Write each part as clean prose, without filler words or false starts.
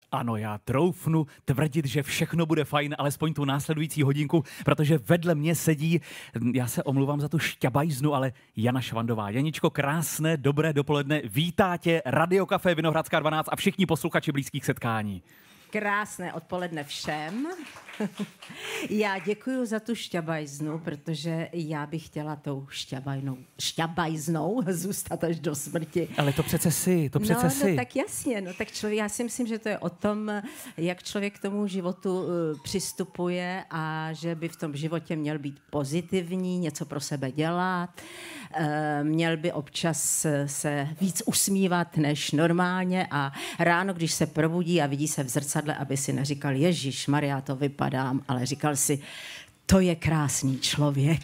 Ano, já troufnu tvrdit, že všechno bude fajn, alespoň tu následující hodinku, protože vedle mě sedí, já se omluvám za tu šťabajznu, ale Jana Švandová. Janičko, krásné, dobré dopoledne. Vítá tě Radio Café Vinohradská 12 a všichni posluchači Blízkých setkání. Krásné odpoledne všem. Já děkuju za tu šťabajznu, protože já bych chtěla tou šťabajznou zůstat až do smrti. Ale to přece si. No tak jasně, tak člověk, já si myslím, že to je o tom, jak člověk k tomu životu přistupuje a že by v tom životě měl být pozitivní, něco pro sebe dělat, měl by občas se víc usmívat než normálně a ráno, když se probudí a vidí se v zrcadle, aby si neříkal Ježíš Maria, to vypadám, ale říkal si, to je krásný člověk.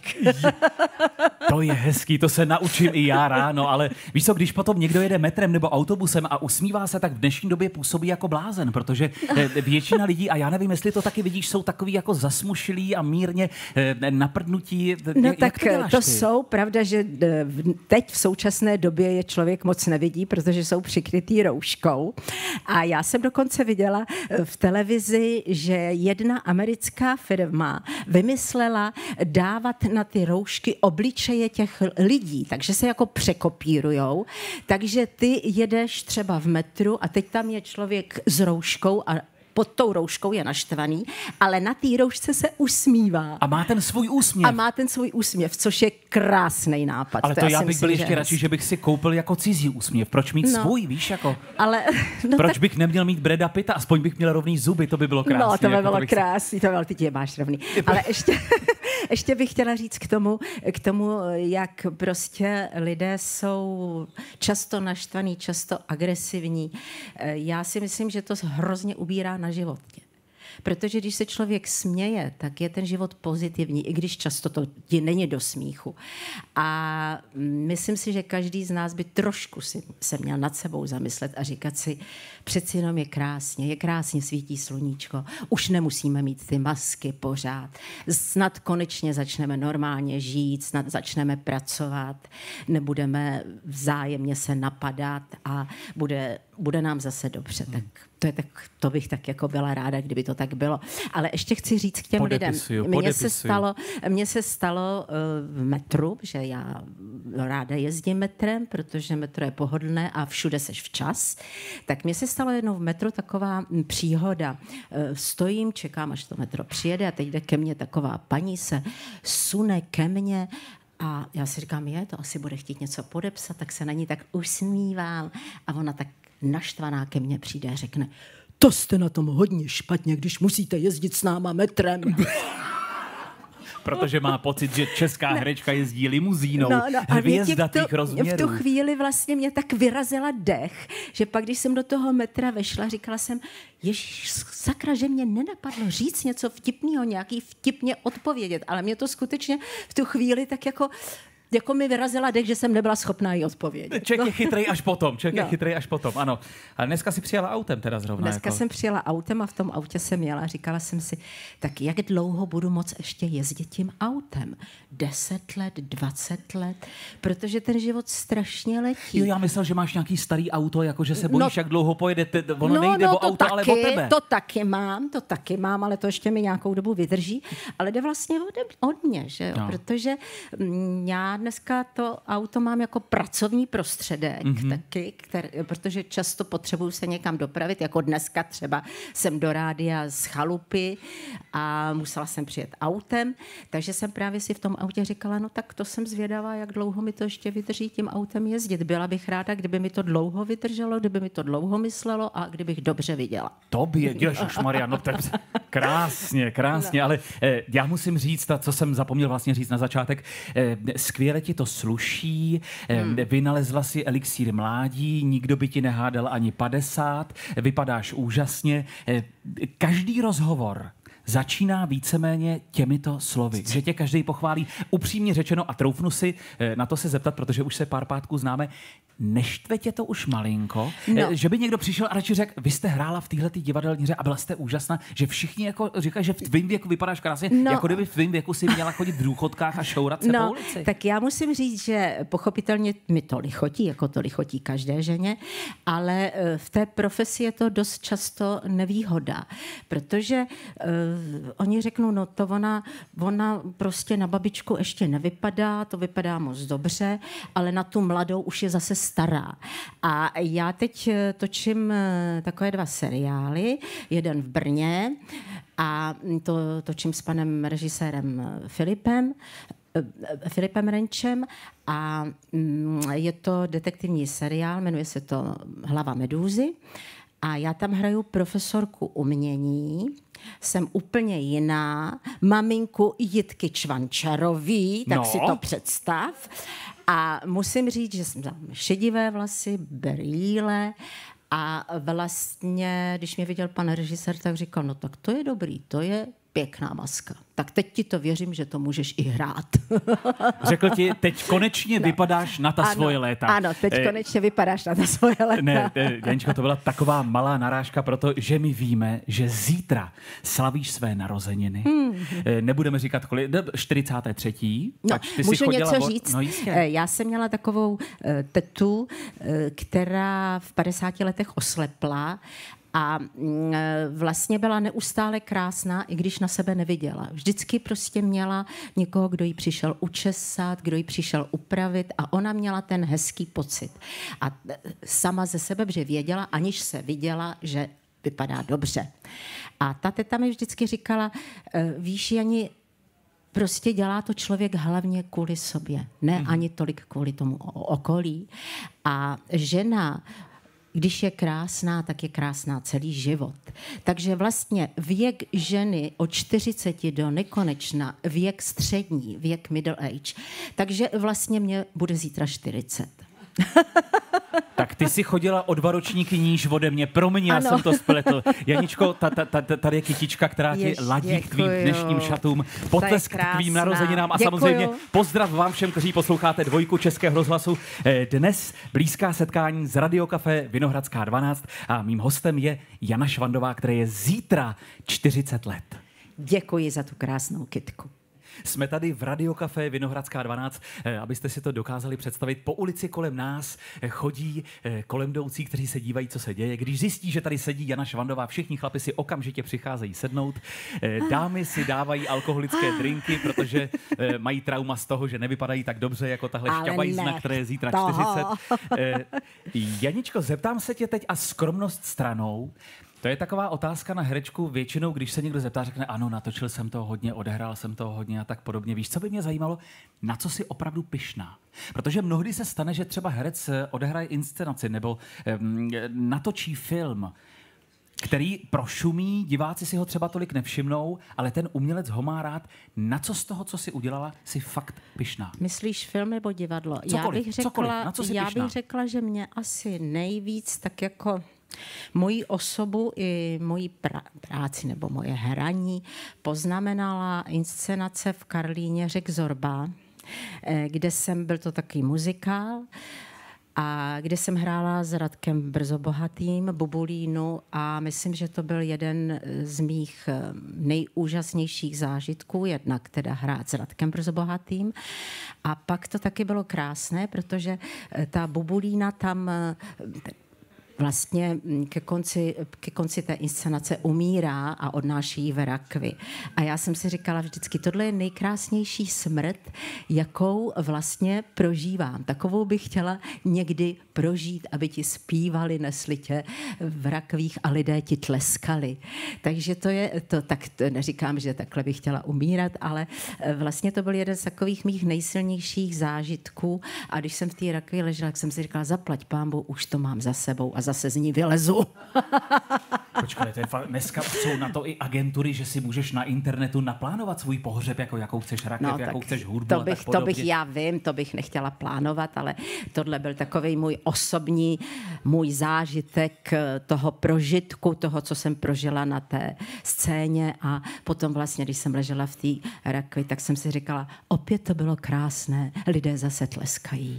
To je hezký, to se naučím i já ráno, ale víš co, když potom někdo jede metrem nebo autobusem a usmívá se, tak v dnešní době působí jako blázen, protože většina lidí, a já nevím, jestli to taky vidíš, jsou takový jako zasmušilí a mírně naprdnutí. No tak to jsou, pravda, že teď v současné době je člověk moc nevidí, protože jsou přikrytý rouškou. A já jsem dokonce viděla v televizi, že jedna americká firma vymyslela dávat na ty roušky obličeje těch lidí, takže se jako překopírujou. Takže ty jedeš třeba v metru a teď tam je člověk s rouškou a pod tou rouškou je naštvaný, ale na té roušce se usmívá. A má ten svůj úsměv. A má ten svůj úsměv, což je krásný nápad. Ale to já bych byl ještě radši, že bych si koupil jako cizí úsměv. Proč mít svůj, víš, jako? Ale, proč bych neměl mít Brada Pitta? Aspoň bych měl rovný zuby, to by bylo krásné. No, to by bylo krásný, to bylo, ty je máš rovný. Ale ještě bych chtěla říct k tomu, jak prostě lidé jsou často naštvaní, často agresivní. Já si myslím, že to hrozně ubírá na životě. Protože když se člověk směje, tak je ten život pozitivní, i když často to ti není do smíchu. A myslím si, že každý z nás by trošku se měl nad sebou zamyslet a říkat si, přeci jenom je krásně svítí sluníčko, už nemusíme mít ty masky pořád, snad konečně začneme normálně žít, snad začneme pracovat, nebudeme vzájemně se napadat a bude nám zase dobře. Tak to bych tak jako byla ráda, kdyby to tak bylo. Ale ještě chci říct k těm lidem. Mně se stalo v metru, že já ráda jezdím metrem, protože metro je pohodlné a všude seš včas. Tak mně se stalo jednou v metru taková příhoda. Stojím, čekám, až to metro přijede a teď jde ke mně taková paní, se sune ke mně a já si říkám, to asi bude chtít něco podepsat, tak se na ní tak usmívám a ona tak naštvaná ke mně přijde a řekne, to jste na tom hodně špatně, když musíte jezdit s náma metrem. Protože má pocit, že česká herečka jezdí limuzínou hvězdatých rozměrů. V tu chvíli vlastně mě tak vyrazila dech, že pak, když jsem do toho metra vešla, říkala jsem, ježiš, sakra, že mě nenapadlo říct něco vtipného, nějaký vtipně odpovědět, ale mě to skutečně v tu chvíli tak jako mi vyrazila dech, že jsem nebyla schopná jí odpovědět. Člověk je chytrej až potom, ano. A dneska si přijela autem teda zrovna. Dneska jsem přijela autem a v tom autě jsem jela a říkala jsem si, tak jak dlouho budu moc ještě jezdit tím autem? 10 let, 20 let? Protože ten život strašně letí. Jo, já myslel, že máš nějaký starý auto, jakože se bojíš, jak dlouho pojedete. Ono nejde o auto, ale o tebe. To taky mám, ale to ještě mi nějakou dobu vydrží. Ale jde vlastně od mě, že jo? No. Protože já dneska to auto mám jako pracovní prostředek taky, protože často potřebuju se někam dopravit, jako dneska třeba jsem do rádia z chalupy a musela jsem přijet autem, takže jsem právě si v tom autě říkala, no tak to jsem zvědavá, jak dlouho mi to ještě vydrží tím autem jezdit. Byla bych ráda, kdyby mi to dlouho vydrželo, kdyby mi to dlouho myslelo a kdybych dobře viděla. Tobě, ježišmarja, no to je krásně, no. Ale já musím říct, co jsem zapomněl vlastně říct na začátek, skvěle ti to sluší, vynalezla si elixír mládí, nikdo by ti nehádal ani 50, vypadáš úžasně. Každý rozhovor začíná víceméně těmito slovy, že tě každý pochválí. Upřímně řečeno, a troufnu si na to se zeptat, protože už se pár pátků známe, neštve tě to už malinko, že by někdo přišel a radši řekl, vy jste hrála v téhletý divadelní hře a byla jste úžasná, že všichni jako říkají, že v tvým věku vypadáš krásně, jako kdyby v tvým věku si měla chodit v důchodkách a šourat se po ulici. Tak já musím říct, že pochopitelně mi to lichotí, jako to lichotí každé ženě, ale v té profesi je to dost často nevýhoda, protože oni řeknou, no to ona prostě na babičku ještě nevypadá, to vypadá moc dobře, ale na tu mladou už je zase stará. A já teď točím takové 2 seriály, jeden v Brně a to točím s panem režisérem Filipem Renčem a je to detektivní seriál, jmenuje se to Hlava medúzy a já tam hraju profesorku umění, jsem úplně jiná, maminku Jitky Čvančarový, tak si to představ. A musím říct, že jsem tam šedivé vlasy, brýle a vlastně, když mě viděl pan režisér, tak říkal, no tak to je dobrý, to je pěkná maska. Tak teď ti to věřím, že to můžeš i hrát. Řekl ti, teď konečně vypadáš na ta svoje léta. Ano, teď konečně vypadáš na ta svoje léta. Ne, Janičko, to byla taková malá narážka, protože my víme, že zítra slavíš své narozeniny. Nebudeme říkat kolik, 43. No, můžu něco říct? No, já jsem měla takovou tetu, která v 50 letech oslepla a vlastně byla neustále krásná, i když na sebe neviděla. Vždycky prostě měla někoho, kdo jí přišel učesat, kdo jí přišel upravit a ona měla ten hezký pocit. A sama ze sebe, že věděla, aniž se viděla, že vypadá dobře. A ta teta mi vždycky říkala, víš, Jani, prostě dělá to člověk hlavně kvůli sobě, ne ani tolik kvůli tomu okolí. A žena, když je krásná, tak je krásná celý život. Takže vlastně věk ženy od 40 do nekonečna, věk střední, věk middle age. Takže vlastně mě bude zítra 40. Tak ty jsi chodila o 2 ročníky níž ode mě. Promiň, já jsem to spletl. Janičko, tady je kytička, která ti ladí k tvým dnešním šatům. Potlesk k tvým narozeninám a samozřejmě pozdrav vám všem, kteří posloucháte 2 Českého rozhlasu. Dnes blízká setkání z Radiokafé Vinohradská 12 a mým hostem je Jana Švandová, která je zítra 40 let. Děkuji za tu krásnou kytku. Jsme tady v Radiokafé Vinohradská 12, abyste si to dokázali představit. Po ulici kolem nás chodí kolem jdoucí, kteří se dívají, co se děje. Když zjistí, že tady sedí Jana Švandová, všichni chlapi si okamžitě přicházejí sednout. Dámy si dávají alkoholické drinky, protože mají trauma z toho, že nevypadají tak dobře jako tahle šťabajzna, které je zítra 40. Janičko, zeptám se tě teď a skromnost stranou. To je taková otázka na herečku. Většinou, když se někdo zeptá, řekne ano, natočil jsem toho hodně, odehrál jsem toho hodně a tak podobně. Víš, co by mě zajímalo? Na co jsi opravdu pyšná? Protože mnohdy se stane, že třeba herec odehraje inscenaci nebo natočí film, který prošumí, diváci si ho třeba tolik nevšimnou, ale ten umělec ho má rád. Na co z toho, co si udělala, si fakt pyšná? Myslíš film nebo divadlo? Cokoliv, Já bych řekla, že mě asi nejvíc tak jako moji osobu i moji práci nebo moje hraní poznamenala inscenace v Karlíně Řek Zorba, kde byl to takový muzikál, a kde jsem hrála s Radkem Brzobohatým, Bubulínu a myslím, že to byl jeden z mých nejúžasnějších zážitků, jednak teda hrát s Radkem Brzobohatým. A pak to taky bylo krásné, protože ta Bubulína tam vlastně ke konci té inscenace umírá a odnáší ji v rakvi. A já jsem si říkala vždycky, tohle je nejkrásnější smrt, jakou vlastně prožívám. Takovou bych chtěla někdy prožít, aby ti zpívali, nesli tě v rakvích a lidé ti tleskali. Takže to je to, tak to neříkám, že takhle bych chtěla umírat, ale vlastně to byl jeden z takových mých nejsilnějších zážitků a když jsem v té rakvi ležela, tak jsem si říkala, zaplať pánbu, už to mám za sebou a zase z ní vylezu. Počkej, to je dneska jsou na to i agentury, že si můžeš na internetu naplánovat svůj pohřeb, jako jakou chceš rakev, jakou chceš hudbu a tak podobně. To bych, já vím, to bych nechtěla plánovat, ale tohle byl takovej můj osobní, můj zážitek toho prožitku, toho, co jsem prožila na té scéně a potom vlastně, když jsem ležela v té rakvi, tak jsem si říkala, opět to bylo krásné, lidé zase tleskají.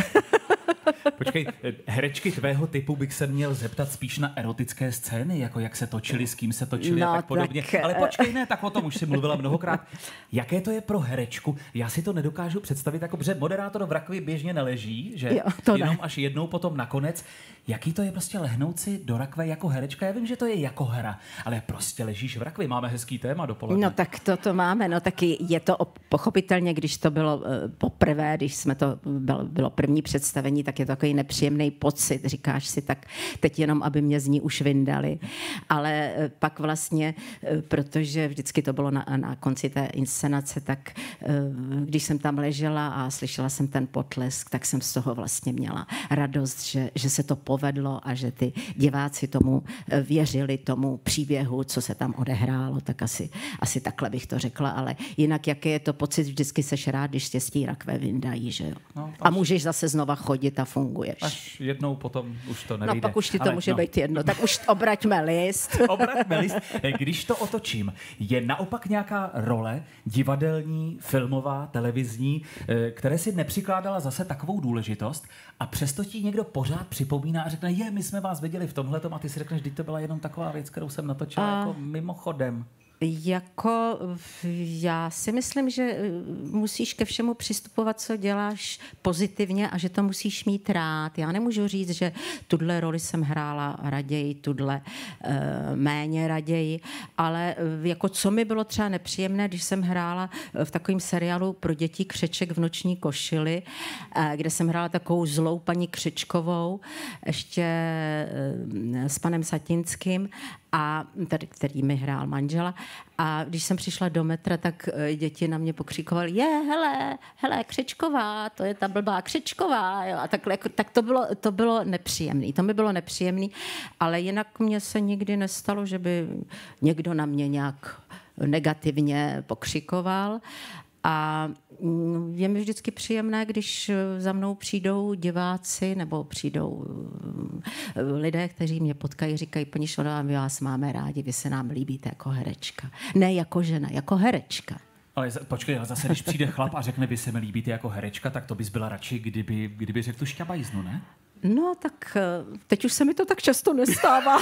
Počkej, herečky tvého typu bych se měl zeptat spíš na erotické scény, jako jak se točili, s kým se točili a tak podobně. Ale počkej, ne, tak o tom už si mluvila mnohokrát. Jaké to je pro herečku? Já si to nedokážu představit, jako protože moderátor v rakvi běžně neleží, že? Jo, to jenom ne. až jednou potom nakonec. Jaký to je prostě lehnout si do rakve jako herečka? Já vím, že to je jako hra, ale prostě ležíš v rakvi. Máme hezký téma dopoledne. No tak to máme, no taky je to pochopitelně, když to bylo poprvé, když jsme to bylo první představení, tak je to takový nepříjemný pocit. Říkáš si, tak teď jenom, aby mě z ní už vyndali. Ale pak vlastně, protože vždycky to bylo na konci té inscenace, tak když jsem tam ležela a slyšela jsem ten potlesk, tak jsem z toho vlastně měla radost, že se to povedlo a že ty diváci tomu věřili, tomu příběhu, co se tam odehrálo, tak asi takhle bych to řekla, ale jinak jaký je to pocit, vždycky seš rád, když tě z té rakve vyndají, že jo. No, a můžeš zase znova chodit a funguješ. Až jednou potom už to nevyjde. No pak už ti to může být jedno, tak už obraťme list. Obraťme list. Když to otočím, je naopak nějaká role divadelní, filmová, televizní, které si nepřikládala zase takovou důležitost a přesto ti někdo pořád připomíná a řekne, my jsme vás viděli v tomhletom a ty si řekneš, že to byla jenom taková věc, kterou jsem natočila jako mimochodem. Jako já si myslím, že musíš ke všemu přistupovat, co děláš pozitivně a že to musíš mít rád. Já nemůžu říct, že tuhle roli jsem hrála raději, tuhle méně raději, ale jako co mi bylo třeba nepříjemné, když jsem hrála v takovém seriálu pro děti Křeček v noční košili, kde jsem hrála takovou zlou paní Křečkovou, ještě s panem Satinským, a tady, který mi hrál manžela. A když jsem přišla do metra, tak děti na mě pokřikovaly, hele, Křečková, to je ta blbá Křečková. Jo. A takhle, tak to bylo nepříjemný. To mi bylo nepříjemný, ale jinak mně se nikdy nestalo, že by někdo na mě nějak negativně pokřikoval. A je mi vždycky příjemné, když za mnou přijdou diváci nebo přijdou lidé, kteří mě potkají, říkají, paní Švanová, my vás máme rádi, vy se nám líbíte jako herečka. Ne jako žena, jako herečka. Ale počkej, zase když přijde chlap a řekne, vy se mi líbíte jako herečka, tak to bys byla radši, kdyby řekl tu šťabajznu, ne? No tak teď už se mi to tak často nestává.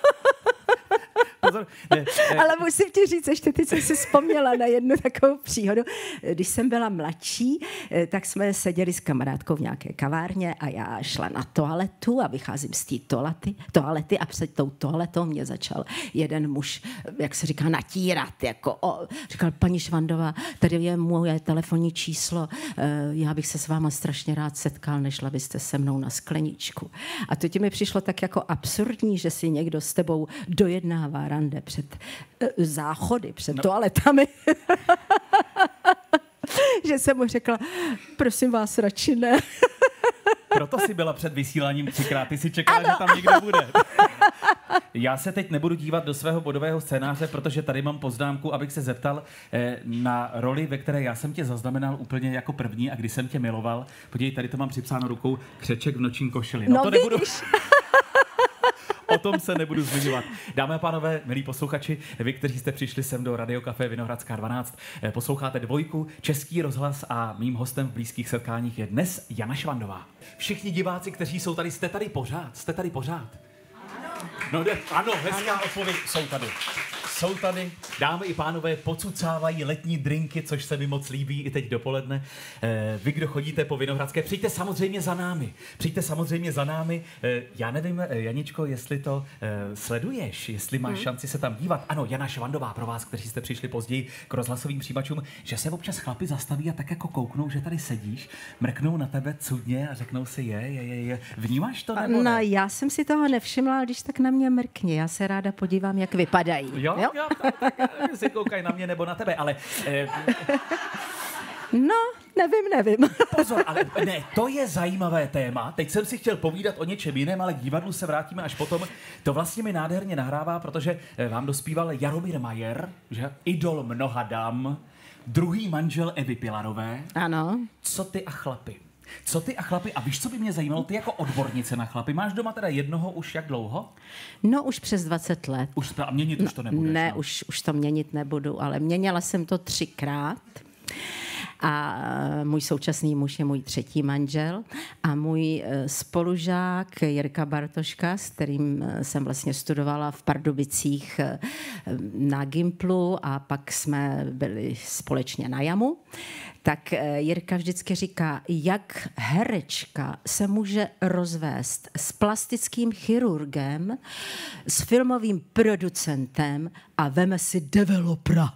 Pozor, ne. Ale musím ti říct, ještě teď jsem si vzpomněla na jednu takovou příhodu. Když jsem byla mladší, tak jsme seděli s kamarádkou v nějaké kavárně a já šla na toaletu a vycházím z té toalety a před tou toaletou mě začal jeden muž, jak se říká, natírat. Říkal, paní Švandová, tady je moje telefonní číslo, já bych se s váma strašně rád setkal, nešla byste se mnou na skleničku. A to ti mi přišlo tak jako absurdní, že si někdo s tebou dojednává rande před záchody, před toaletami. Že jsem mu řekla, prosím vás, radši ne. Proto jsi byla před vysíláním 3krát, ty si čekala, ano, že tam někdo bude. Já se teď nebudu dívat do svého bodového scénáře, protože tady mám poznámku, abych se zeptal na roli, ve které já jsem tě zaznamenal úplně jako první a kdy jsem tě miloval. Podívej, tady to mám připsáno rukou, Křeček v nočním košili. No to vidíš. Nebudu... O tom se nebudu zmiňovat. Dámy a pánové, milí posluchači, vy, kteří jste přišli sem do Radio Café Vinohradská 12, posloucháte Dvojku, Český rozhlas a mým hostem v blízkých setkáních je dnes Jana Švandová. Všichni diváci, kteří jsou tady, jste tady pořád? No, ano, hezká odpověď, jsou tady. Dámy i pánové pocucávají letní drinky, což se mi moc líbí i teď dopoledne. Vy, kdo chodíte po Vinohradské, přijďte samozřejmě za námi. Já nevím, Janičko, jestli to sleduješ, jestli máš šanci se tam dívat. Ano, Jana Švandová, pro vás, kteří jste přišli později k rozhlasovým přijímačům, že se občas chlapi zastaví a tak jako kouknou, že tady sedíš, mrknou na tebe cudně a řeknou si je. Vnímáš to nebo ne? No, já jsem si toho nevšimla, když tak na mě mrkni. Já se ráda podívám, jak vypadají. Jo, tak si koukají na mě nebo na tebe, ale... No, Nevím. Pozor, ale ne, to je zajímavé téma. Teď jsem si chtěl povídat o něčem jiném, ale k divadlu se vrátíme až potom. To vlastně mi nádherně nahrává, protože vám dospíval Jaromír Majer, že? Idol mnoha dam, druhý manžel Evy Pilarové. Ano. Co ty a chlapy? Co ty a chlapy? A víš, co by mě zajímalo? Ty jako odbornice na chlapy. Máš doma teda jednoho už jak dlouho? No už přes 20 let. A měnit už to nebudeš? Ne, no? už to měnit nebudu, ale měnila jsem to 3krát. A můj současný muž je můj 3. manžel a můj spolužák Jirka Bartoška, s kterým jsem vlastně studovala v Pardubicích na Gimplu a pak jsme byli společně na Jamu, tak Jirka vždycky říká, jak herečka se může rozvést s plastickým chirurgem, s filmovým producentem a veme si developera.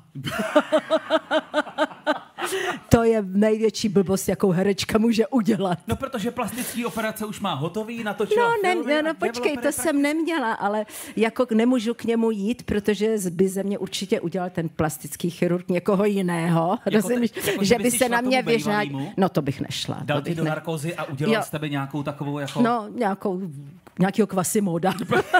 To je největší blbost, jakou herečka může udělat. No, protože plastický operace už má hotový, natočila filmy. No, počkej, to jsem neměla, ale jako nemůžu k němu jít, protože by ze mě určitě udělal ten plastický chirurg někoho jiného. Že by se na mě vyřádil. No, to bych nešla. Dal ti do narkózy a udělal z tebe nějakou takovou jako... No, nějakého Quasimoda.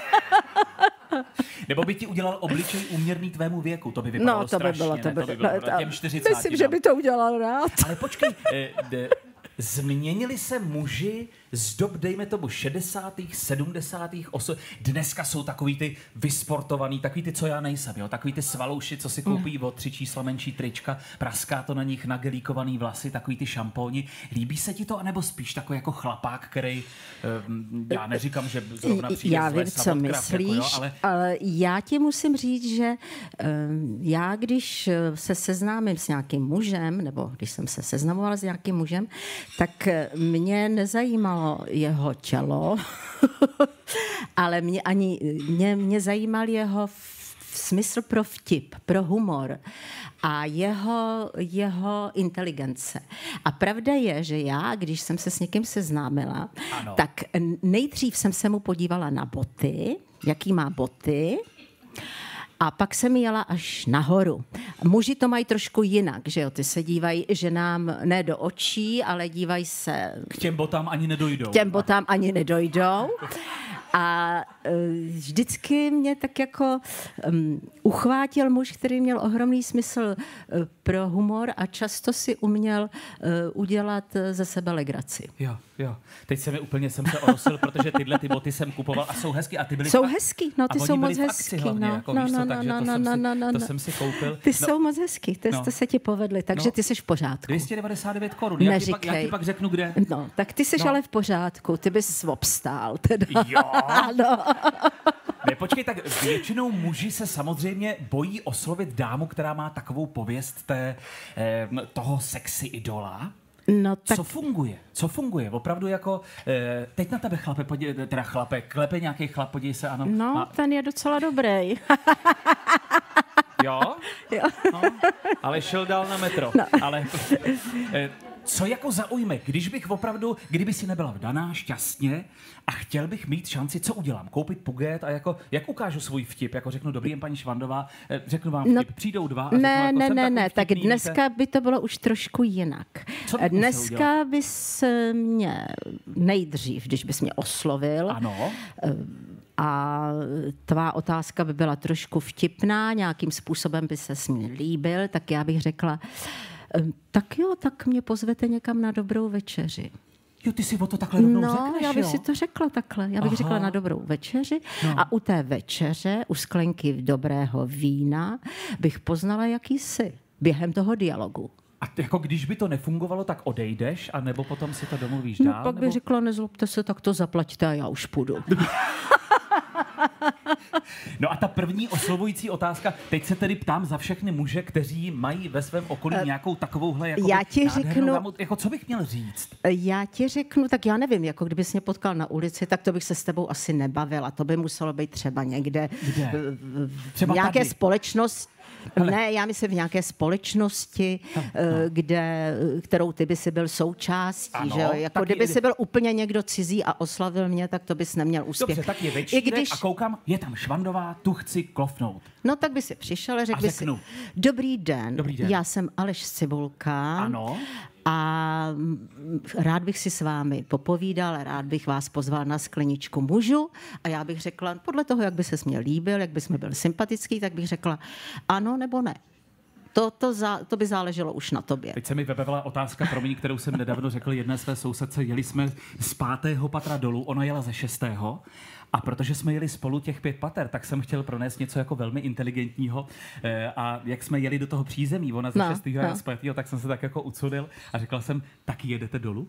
Nebo by ti udělal obličej úměrný tvému věku, to by vypadalo strašně. To by bylo těm 40. Myslím, že by to udělal rád. Ale počkej, změnili se muži z dob, dejme tomu, 60., 70., dneska jsou takový ty vysportovaný, takový ty, co já nejsem, jo? Takový ty svalouši, co si koupí o 3 čísla menší trička, praská to na nich nagelíkovaný vlasy, takový ty šampóni. Líbí se ti to, anebo spíš takový jako chlapák, který, já neříkám, že zrovna přijde já vím, co myslíš, jako, ale já ti musím říct, že já, když se seznámím s nějakým mužem, nebo když jsem se seznamovala s nějakým mužem, tak mě nezajímalo jeho tělo, ale mě zajímal jeho smysl pro vtip, pro humor a jeho inteligence. A pravda je, že já, když jsem se s někým seznámila, ano, tak nejdřív jsem se mu podívala na boty, jaký má boty, a pak jsem jela až nahoru. Muži to mají trošku jinak, že jo? Ty se dívají ženám ne do očí, ale dívají se... K těm botám ani nedojdou. K těm botám ani nedojdou. A vždycky mě tak jako uchvátil muž, který měl ohromný smysl pro humor a často si uměl udělat ze sebe legraci. Jo. Teď jsem se orosil, protože tyhle ty boty jsem kupoval a jsou hezký. A ty byly jsou hezký, no ty jsou moc hezký. To jsem si koupil. Ty jsou moc hezký, to se ti povedly, takže ty jsi v pořádku. 299 korun. Já ti pak řeknu, kde. No, tak ty jsi ale v pořádku, ty bys obstál teda. Jo. Ano. Ne, počkej, tak většinou muži se samozřejmě bojí oslovit dámu, která má takovou pověst toho sexy idola. No, tak... Co funguje? Opravdu jako, teď na tebe klepe nějaký chlap, podívej se, ano. No, ten je docela dobrý. Jo? No, ale šel dál na metro. No. Ale co jako zaujme, kdyby si nebyla vdaná šťastně a chtěl bych mít šanci, co udělám? Koupit pugét a jako, jak ukážu svůj vtip? Jako řeknu, dobrý jen paní Švandová, řeknu vám vtip, přijdou 2 a Ne, tak dneska by to bylo už trošku jinak. Dneska bys mě nejdřív, když bys mě oslovil, ano, a tvá otázka by byla trošku vtipná, nějakým způsobem by se mi líbil, tak já bych řekla, tak jo, tak mě pozvete někam na dobrou večeři. Jo, ty si o to takhle rovnou řekneš, jo? Já bych si to řekla takhle. Já bych řekla na dobrou večeři a u té večeře, u sklenky dobrého vína, bych poznala, jaký jsi během toho dialogu. A jako když by to nefungovalo, tak odejdeš, anebo potom si to domluvíš dál? No pak bych řekla, nezlobte se, tak to zaplaťte a já už půjdu. No a ta první oslovující otázka, teď se tedy ptám za všechny muže, kteří mají ve svém okolí nějakou takovouhle jako já ti řeknu, jako co bych měl říct? Já ti řeknu, tak já nevím, jako kdybys mě potkal na ulici, tak to bych se s tebou asi nebavila. To by muselo být třeba někde třeba v nějaké tady. Společnosti. Ne, já myslím v nějaké společnosti, kterou ty by si byl součástí. Ano, že jo? Jako kdyby si byl úplně někdo cizí a oslavil mě, tak to bys neměl úspěch. Dobře, tak je večírek a koukám, je tam Švandová, tu chci klofnout. No tak by si přišel a řekl by si, dobrý den, já jsem Aleš Cibulka. Ano. A rád bych si s vámi popovídal, rád bych vás pozval na skleničku mužu a já bych řekla, podle toho, jak by se mě líbil, jak by jsme byl sympatický, tak bych řekla ano nebo ne. To by záleželo už na tobě. Teď se mi vybavila otázka, promiň, kterou jsem nedávno řekl jedné své sousedce. Jeli jsme z 5. patra dolů, ona jela ze 6. A protože jsme jeli spolu těch 5 pater, tak jsem chtěl pronést něco jako velmi inteligentního. A jak jsme jeli do toho přízemí, ona ze 6. a z 5., tak jsem se tak jako ucudil a řekla jsem, taky jedete dolů?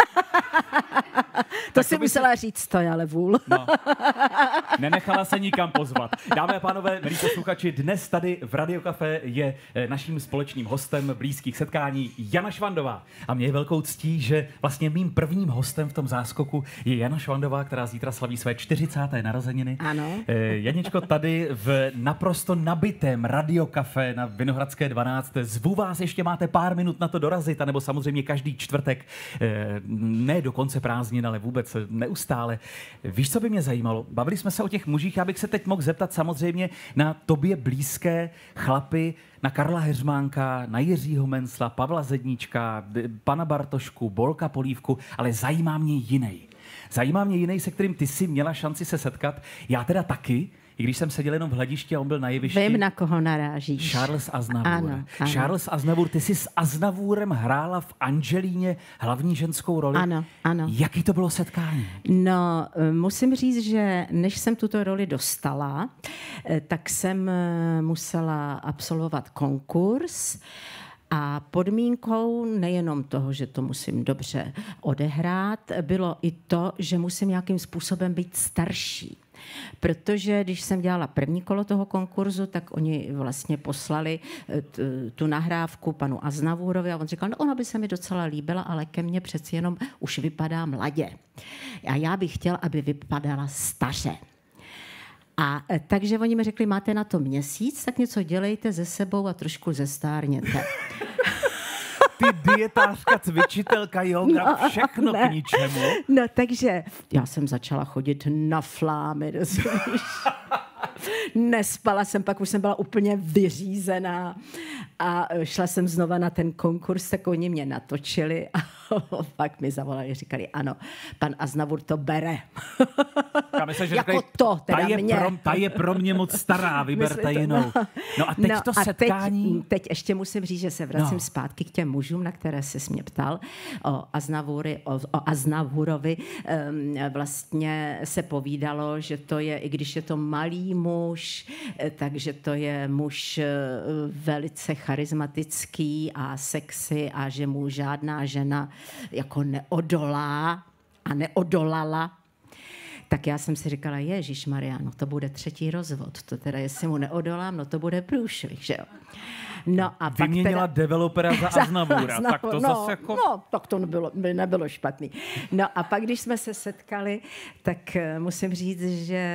To si musela říct, to je ale vůl. No. Nenechala se nikam pozvat. Dámy a pánové, milí posluchači, dnes tady v Radio Café je naším společným hostem blízkých setkání Jana Švandová. A mě je velkou ctí, že vlastně mým prvním hostem v tom záskoku je Jana Švandová, která zítra slaví své 40. narozeniny. Ano. Janičko, tady v naprosto nabitém Radio Café na Vinohradské 12. Zvu vás, ještě máte pár minut na to dorazit, anebo samozřejmě každý čtvrtek, ne do konce prázdnin, ale vůbec neustále. Víš, co by mě zajímalo? Bavili jsme se o těch mužích, já bych se teď mohl zeptat samozřejmě na tobě blízké chlapy, na Karla Heřmánka, na Jiřího Mencla, Pavla Zedníčka, pana Bartošku, Bolka Polívku, ale zajímá mě jiný, se kterým ty jsi měla šanci se setkat. Já teda taky, i když jsem seděl jenom v hledišti a on byl na jevišti. Vím, na koho narážíš. Charles Aznavour. Ano. Charles Aznavour, ty jsi s Aznavourem hrála v Angelíně hlavní ženskou roli. Ano. Jaký to bylo setkání? No, musím říct, že než jsem tuto roli dostala, tak jsem musela absolvovat konkurs. A podmínkou nejenom toho, že to musím dobře odehrát, bylo i to, že musím nějakým způsobem být starší. Protože když jsem dělala první kolo toho konkurzu, tak oni vlastně poslali tu nahrávku panu Aznavourovi a on říkal, no ona by se mi docela líbila, ale ke mně přeci jenom už vypadá mladě. A já bych chtěl, aby vypadala staře. A takže oni mi řekli, máte na to měsíc, tak něco dělejte ze sebou a trošku zestárněte. Ty dietářka, cvičitelka, yoga, všechno k ničemu. No takže já jsem začala chodit na flámy, rozumíš? Nespala jsem, pak už jsem byla úplně vyřízená a šla jsem znova na ten konkurs, tak oni mě natočili a pak mi zavolali, říkali, ano, pan Aznavour to bere. Myslím, že jako to, teda ta je pro mě moc stará, vyberte jinou. No a teď to setkání... Teď ještě musím říct, že se vracím zpátky k těm mužům, na které jsi mě ptal, o Aznavourovi. Vlastně se povídalo, že to je, i když je to malý muž, takže to je muž velice charismatický a sexy a že mu žádná žena jako neodolá a neodolala. Tak já jsem si říkala, ježišmarja, no to bude 3. rozvod. To teda, jestli mu neodolám, no to bude průšvih, že jo. No a vyměnila pak teda... developera za Aznavoura. Tak to zase jako... No, tak to nebylo špatný. No a pak, když jsme se setkali, tak musím říct, že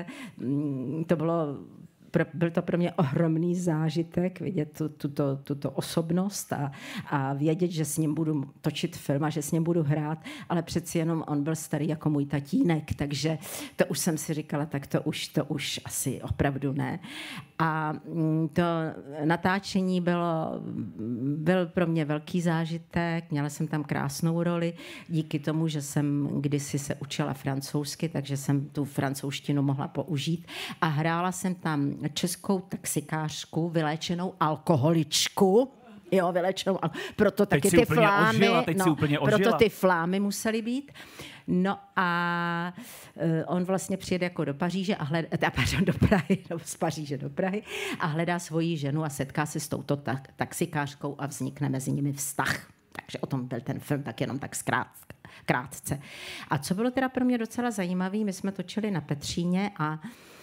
byl to pro mě ohromný zážitek vidět tuto osobnost a vědět, že s ním budu točit film a že s ním budu hrát, ale přeci jenom on byl starý jako můj tatínek, takže to už jsem si říkala, tak to už asi opravdu ne. A to natáčení byl pro mě velký zážitek, měla jsem tam krásnou roli, díky tomu, že jsem kdysi se učila francouzsky, takže jsem tu francouzštinu mohla použít a hrála jsem tam českou taxikářku, vyléčenou alkoholičku. Jo, vyléčenou. Proto taky ty flámy. Proto ty flámy musely být. No a on vlastně přijede jako do Paříže do Prahy, z Paříže do Prahy a hledá svoji ženu a setká se s touto taxikářkou a vznikne mezi nimi vztah. Takže o tom byl ten film tak jenom tak krátce. A co bylo teda pro mě docela zajímavé, my jsme točili na Petříně a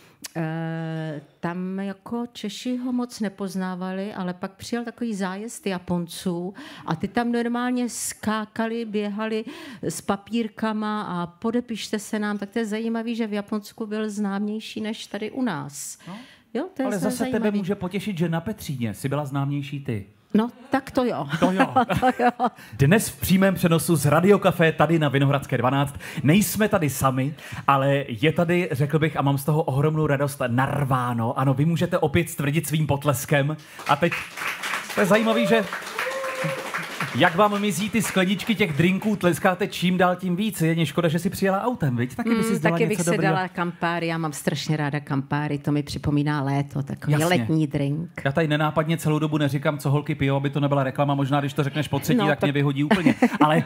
tam jako Češi ho moc nepoznávali, ale pak přijel takový zájezd Japonců a ty tam normálně skákali, běhali s papírkama a podepište se nám, tak to je zajímavý, že v Japonsku byl známější než tady u nás. No. Jo, to je ale zase zajímavý. Tebe může potěšit, že na Petříně jsi byla známější ty. No, tak to jo. To jo. Dnes v přímém přenosu z Radio Café tady na Vinohradské 12. Nejsme tady sami, ale je tady, řekl bych, a mám z toho ohromnou radost, narváno. Ano, vy můžete opět stvrdit svým potleskem. A teď to je zajímavý, že Jak vám mizí ty skleničky těch drinků, tleskáte čím dál tím víc. Je škoda, že si přijela autem, viď? Taky by si dala taky něco bych si dobrýho. dala Campari, já mám strašně ráda Campari, to mi připomíná léto, takový letní drink. Já tady nenápadně celou dobu neříkám, co holky pijou, aby to nebyla reklama, možná když to řekneš po třetí, tak mě vyhodí úplně. Ale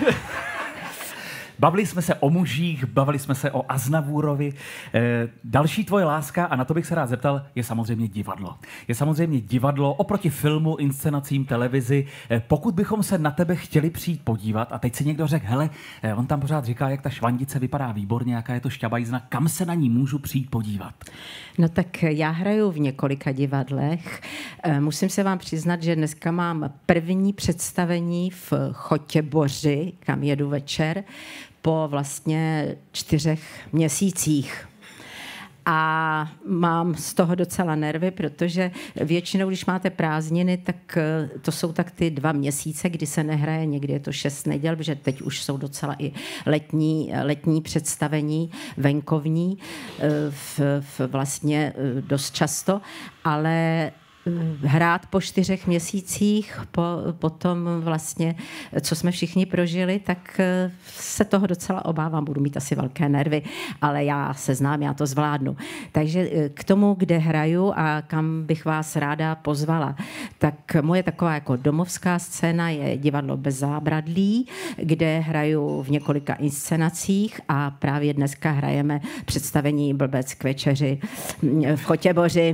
bavili jsme se o mužích, bavili jsme se o Aznavúrovi. Další tvoje láska, a na to bych se rád zeptal, je samozřejmě divadlo. Je samozřejmě divadlo oproti filmu, inscenacím, televizi. Pokud bychom se na tebe chtěli přijít podívat, a teď si někdo řekl, hele, on tam pořád říká, jak ta Švandice vypadá výborně, jaká je to šťabajzna, kam se na ní můžu přijít podívat? No tak já hraju v několika divadlech. Musím se vám přiznat, že dneska mám první představení v Chotěboři, kam jedu večer, po vlastně 4 měsících. A mám z toho docela nervy, protože většinou, když máte prázdniny, tak to jsou tak ty 2 měsíce, kdy se nehraje, někdy je to 6 neděl, protože teď už jsou docela i letní představení, venkovní, vlastně dost často, ale hrát po 4 měsících, po tom vlastně, co jsme všichni prožili, tak se toho docela obávám, budu mít asi velké nervy, ale já se znám, já to zvládnu. Takže k tomu, kde hraju a kam bych vás ráda pozvala, tak moje taková jako domovská scéna je divadlo Bez zábradlí, kde hraju v několika inscenacích a právě dneska hrajeme představení Blbec k večeři v Chotěboři.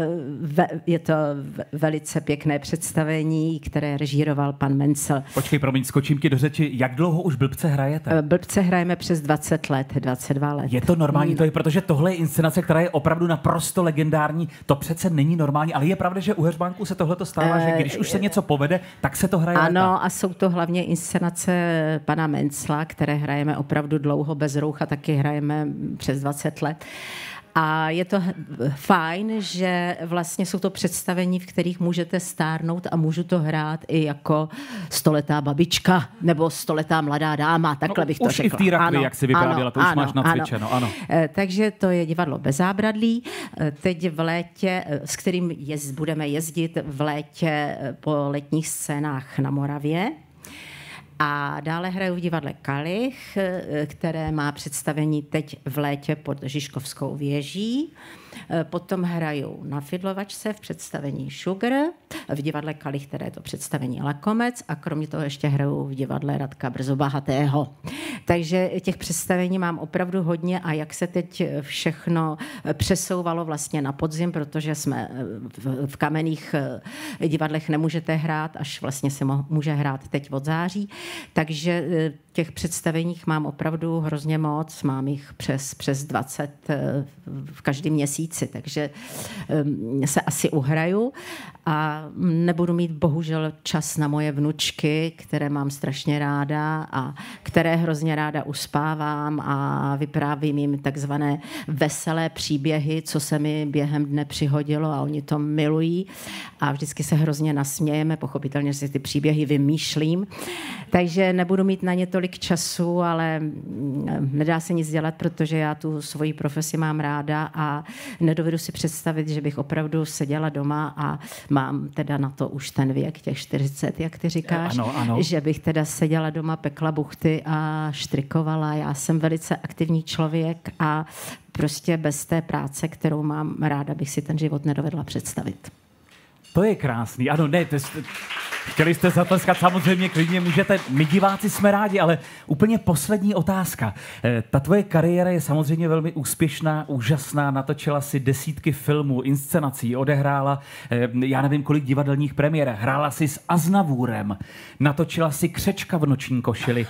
Je to velice pěkné představení, které režíroval pan Mencel. Počkej, promiň, skočím ti do řeči. Jak dlouho už Blbce hrajete? Blbce hrajeme přes 20 let, 22 let. Je to normální, to je, protože tohle je inscenace, která je opravdu naprosto legendární. To přece není normální, ale je pravda, že u Heřmánku se tohle stává, že když už se něco povede, tak se to hraje. Ano, léta. A jsou to hlavně inscenace pana Mencla, které hrajeme opravdu dlouho, bez roucha taky hrajeme přes 20 let. A je to fajn, že vlastně jsou to představení, v kterých můžete stárnout a můžu to hrát i jako 100letá babička nebo 100letá mladá dáma, takhle bych to řekla. Už i v té rakvi, jak si vyprávěla, to už máš nacvičeno. Ano. Takže to je divadlo Bez zábradlí. Teď v létě, s kterým budeme jezdit v létě po letních scénách na Moravě. A dále hraju v divadle Kalich, které má představení teď v létě pod Žižkovskou věží. Potom hraju na Fidlovačce v představení Sugar, v divadle Kalich, které je to představení Lakomec, a kromě toho ještě hraju v divadle Radka Brzobohatého. Takže těch představení mám opravdu hodně a jak se teď všechno přesouvalo vlastně na podzim, protože jsme v kamenných divadlech nemůžete hrát, až vlastně se může hrát teď od září. Takže těch představeních mám opravdu hrozně moc, mám jich přes 20 v každém měsíci, takže se asi uhraju a nebudu mít bohužel čas na moje vnučky, které mám strašně ráda a které hrozně ráda uspávám a vyprávím jim takzvané veselé příběhy, co se mi během dne přihodilo a oni to milují a vždycky se hrozně nasmějeme, pochopitelně si ty příběhy vymýšlím, takže nebudu mít na ně tolik času, ale nedá se nic dělat, protože já tu svoji profesi mám ráda a nedovedu si představit, že bych opravdu seděla doma a mám teda na to už ten věk, těch 40, jak ty říkáš, ano. Že bych teda seděla doma, pekla buchty a štrikovala. Já jsem velice aktivní člověk a prostě bez té práce, kterou mám ráda, bych si ten život nedovedla představit. To je krásný. Ano, ne, chtěli jste zatleskat, samozřejmě klidně můžete. My diváci jsme rádi, ale úplně poslední otázka. Ta tvoje kariéra je samozřejmě velmi úspěšná, úžasná, natočila si desítky filmů, inscenací, odehrála, já nevím kolik divadelních premiér, hrála si s Aznavúrem, natočila si Křečka v noční košili.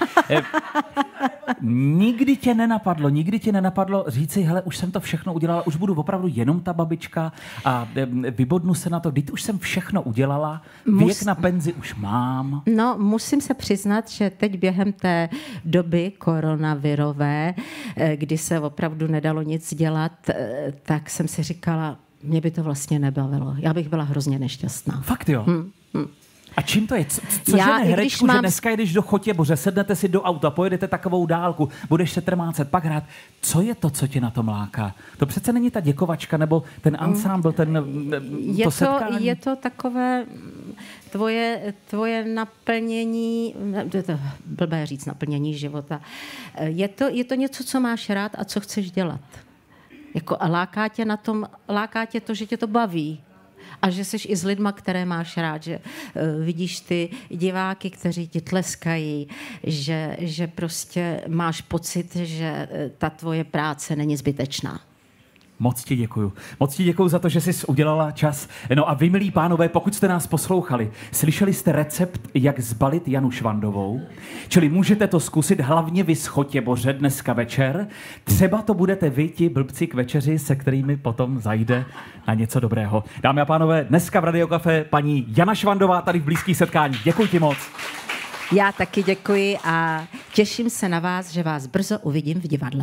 Nikdy tě nenapadlo říci, hele, už jsem to všechno udělala, už budu opravdu jenom ta babička a vybodnu se na to, když už jsem všechno udělala, věk na penzi už mám. No, musím se přiznat, že teď během té doby koronavirové, kdy se opravdu nedalo nic dělat, tak jsem si říkala, mě by to vlastně nebavilo. Já bych byla hrozně nešťastná. Fakt jo? A čím to je? Co žene herečku, že dneska jdeš do Chotěboře, sednete si do auta, pojedete takovou dálku, budeš se trmácet, pak hrát. Co je to, co tě na tom láká? To přece není ta děkovačka, nebo ten ansámbl, to setkání? Je to takové tvoje naplnění, to je blbé říct naplnění života, je to něco, co máš rád a co chceš dělat. Jako a láká tě to, že tě to baví. A že jsi i s lidma, které máš rád, že vidíš ty diváky, kteří ti tleskají, že prostě máš pocit, že ta tvoje práce není zbytečná. Moc ti děkuju. Moc ti děkuju za to, že jsi udělala čas. No a vy, milí pánové, pokud jste nás poslouchali, slyšeli jste recept, jak zbalit Janu Švandovou? Čili můžete to zkusit hlavně vy s Chotěboře dneska večer. Třeba to budete vy, ti blbci k večeři, se kterými potom zajde na něco dobrého. Dámy a pánové, dneska v Radio Café paní Jana Švandová tady v blízkých setkání. Děkuji ti moc. Já taky děkuji a těším se na vás, že vás brzo uvidím v divadle.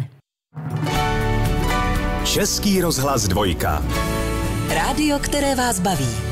Český rozhlas 2. Rádio, které vás baví.